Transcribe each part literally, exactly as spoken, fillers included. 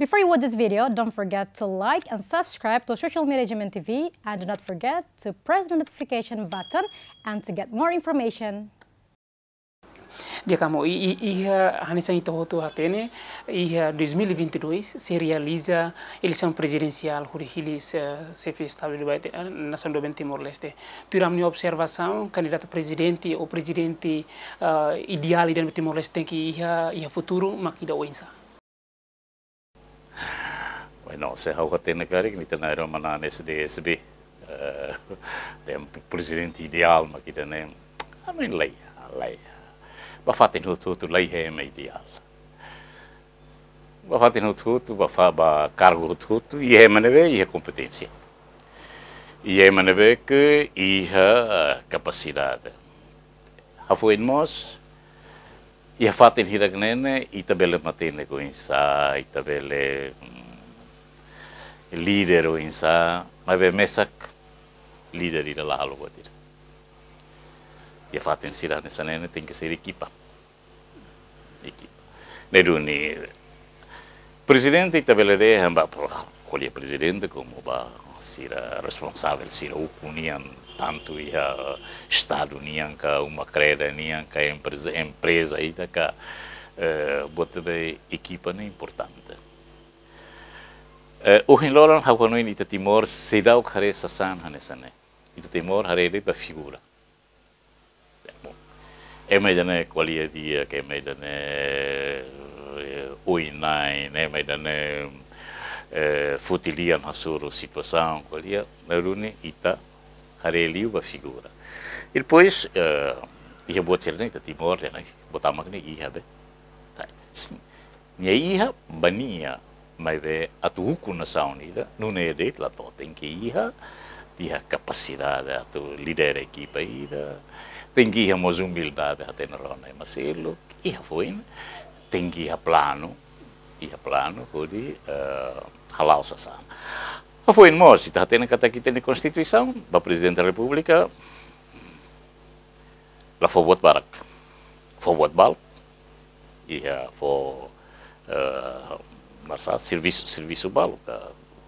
Before you watch this video, don't forget to like and subscribe to Social Media G M M T V, and do not forget to press the notification button and to get more information. Dia kamu i i Hanessa Itohoto Hatene e dois mil e vinte e dois se realiza a eleição presidencial que se fez estado de nação do Timor-Leste. Tiramos uma observação, candidato presidente ou presidente uh, ideal do Timor-Leste tem que ir a futuro, mas que dá oensa. Bueno, se hau hatene kari que nita nairo mana nesse D S B, é um presidente ideal, mas que dá nem, a mim lei, a lei. Bafatin hutu lei é ideal. Bafatin hutu bafa ba cargo hutu e é maneve e é competência. E é maneve que e a capacidade. A foi nós e a fatin hiragnene e tabela matene com insa e tabela líder o insa, mas be mesak líder ira lá algo atir. E a fato em si, nessa nena tem que ser equipa. Equipa. Neruni, presidente tabelere, amba colher presidente como ba ser responsável, ser o união tanto e a estado união que uma creda união que empresa empresa aí da que bota bem equipa é importante. O hinloran hawano in ita Timor se dá o care sasan nessa né. Ita Timor harele ba figura. É meidane qualia dia que é meidane uinai, né meidane futilian hasuro situação qualia narune ita hareli uma figura. E depois ia buat cerita ita Timor né, botama que ia be. Sim. Minha ia bania, mas é atu huku nação ida, não é de lá tem que ia dia capacidade atu liderar a equipa ida. Tem que ir a humildade até na rona e Marcelo, e a foi, tem que ir a plano, e a plano, pode halau uh, sasan. A foi em Mos, se está tendo que estar aqui tem a Constituição, o Presidente da República, lá foi voto barak, foi voto bal, e a foi uh, serviço serviço bal, a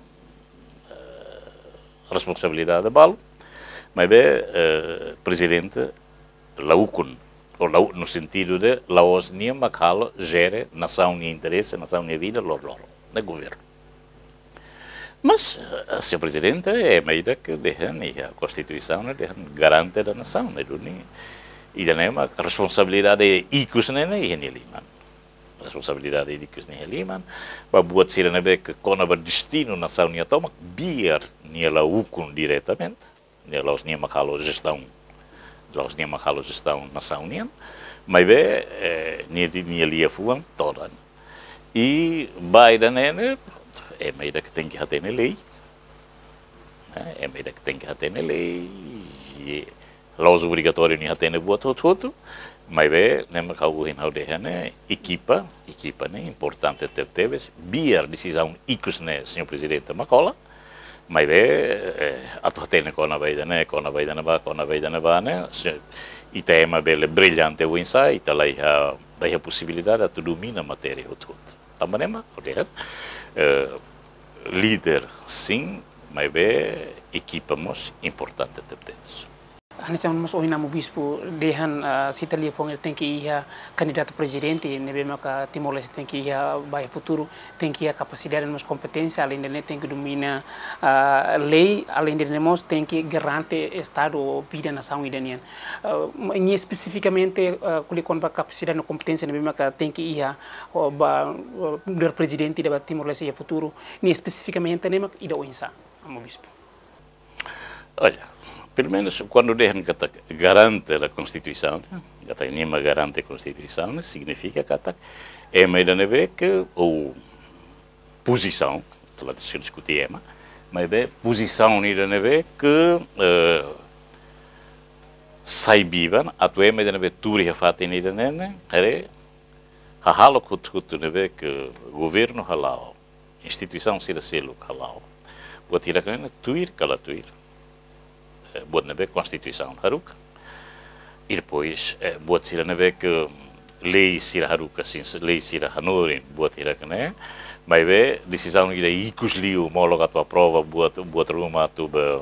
uh, responsabilidade bal, mas bem, uh, Presidente laukun, ou lau, no sentido de laos nia makalo gere nação nia interesse, nação nia vida, lor lor, de governo. Mas, a senhor Presidente é meida que deixam, e a Constituição deixa garante da nação, né, e da nema, a responsabilidade é icus nene e liman. A responsabilidade é icus nene liman, para buat sira nebe que quando o destino nação nia toma, biar nia laukun diretamente, nia laos nia makalo gestão los nia makalo gestão nação união, mas bem, nia nia lia fuam toda. E Biden nene é meida que tem que ter na lei, é meida que tem que ter na lei, e los obrigatórios nia ter na boa todo, mas bem, nem makalo hinau de né equipa, equipa né importante ter teves, biar decisão icus né senhor Presidente Macola. Mas é a tua tem com a vida né com a vida na ba com a vida na ba né e tem uma bela brilhante o insight lá a a possibilidade de dominar a matéria o tudo a maneira olha líder sim mas bem equipamos importante temos. Hanessa mas hoje na Bispo dehan cita ali fong tem que ir candidato presidente nebe maka Timor-Leste tem que ir vai futuro tem que ir capacidade nos competência além de tem que domina lei além de nós tem que garante estado vida nação idanian e especificamente quando com capacidade nos competência nebe maka tem que ir ba der presidente da Timor-Leste futuro ni especificamente nem mak ida oinsa amo Bispo. Olha, pelo menos quando deixam que garante a Constituição, que tem nenhuma garante a Constituição, significa que é meio de ver que a posição, lá se discutir, mas é posição de ver que saibiban, a tua é meio de ver tudo que faz em ele, é a halo que tu ver que o governo halau, instituição se selo halau, pode tirar que tuir cala tuir. Buat nebe Constituição haruka. E depois buat sira nebe que lei sira haruka sim lei sira hanorin buat ira kene Mas é decisão que daí cusliu homóloga a tua prova, buat buat rumah tu be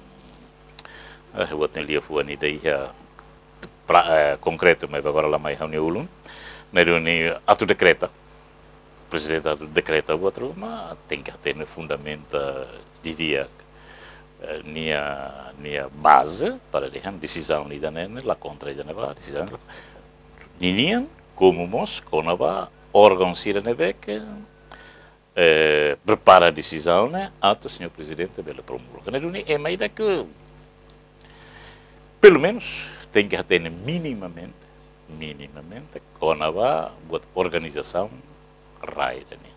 buat nelia fuani daí já concreto, mas agora lá mais reunião ulun, mas reuni atu decreta, presidente atu decreta buat rumah tem que ter fundamento diria nia nia base para deixar decisão lida nene la contra ida neva decisão ninian como mos conava órgão sira neve que Eh, prepara a decisão, né? Ato, senhor presidente, bela promulga. É mais que, pelo menos, tem que ter minimamente, minimamente, com a organização raia, né?